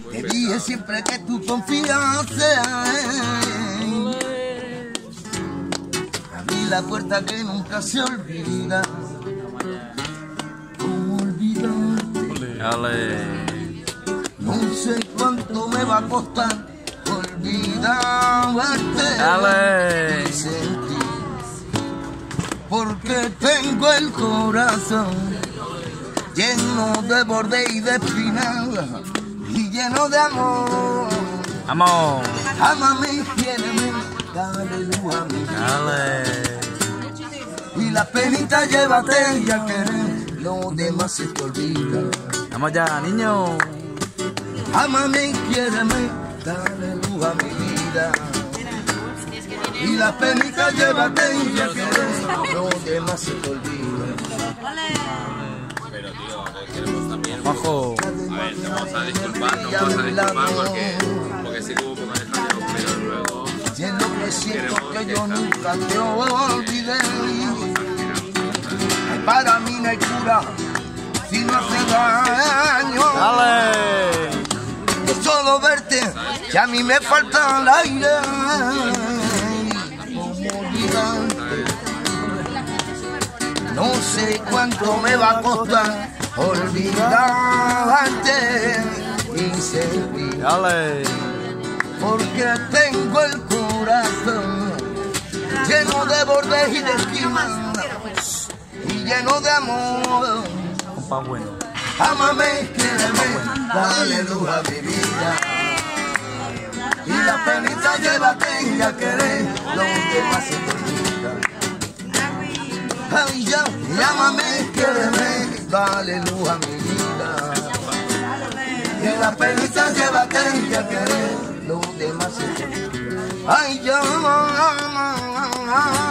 Te dije siempre que tú confiaste. Abrí la puerta que nunca se olvida. ¿Cómo olvidarte? No sé cuánto me va a costar olvidarte y sentir, porque tengo el corazón lleno de borde y de espina y lleno de amor. Amor. Ámame, quiéreme, dale luz a mi vida. Y la penita llévate y a querer, lo demás se te olvida. Vamos ya, niño. Ámame, quiéreme, dale luz a mi vida. Y la penita llévate y a querer, lo demás se te olvida. Pero tío, queremos también. Bajo. A ver, te vamos a disculpar, no vamos a disculpar porque si tú me dejas de los pelos luego. Y es lo que siento que yo nunca te olvidé. Para mí no hay cura si no hace daño. Dale. De solo verte, que a mí me falta el aire. ¿Cómo olvidarte? No sé cuánto me va a costar olvidarte y sentir. Dale. Porque tengo el corazón lleno de bordes y de esquinas y lleno de amor. Compa bueno. Ámame, quiéreme, dale luz a mi vida. Y la penita llévate y a querer lo que más se te olvida. Ay, ya, ámame, quiéreme, dale luz a mi vida. Y la penita llévate y a querer lo demás se te olvida. Ay, ya,